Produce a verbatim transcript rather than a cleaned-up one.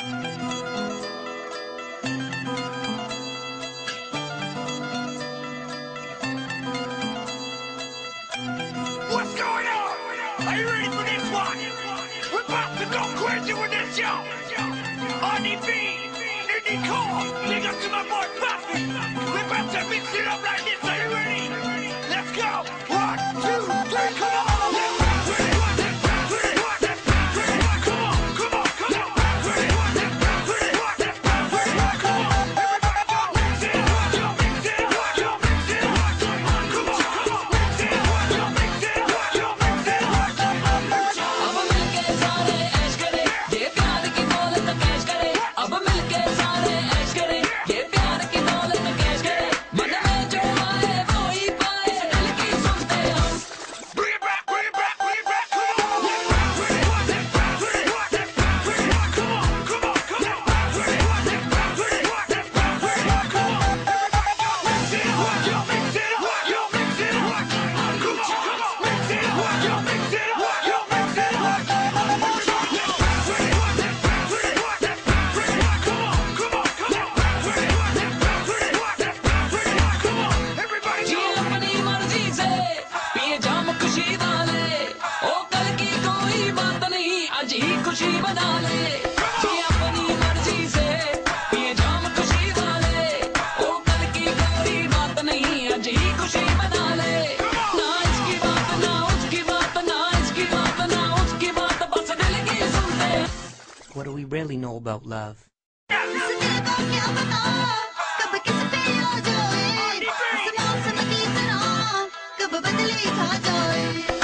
What's going on? Are you ready for this one? We're about to go crazy with this show. R D B, Indie Core, big up to my boy Puffy. We're about to mix it up like this. Are you ready? Let's go. One, two, three, come on. खुशी बना ले जी अपनी मर्जी से पिए जाम खुशी वाले ओ कल की कोई बात नहीं आज ही खुशी बना ले ना इसकी बात ना उसकी बात ना इसकी बात ना उसकी बात बस दिल की सुनते। What do we really know about love? कब किस पे आ जाए, समा समा की तरह कब बदले खा जाए।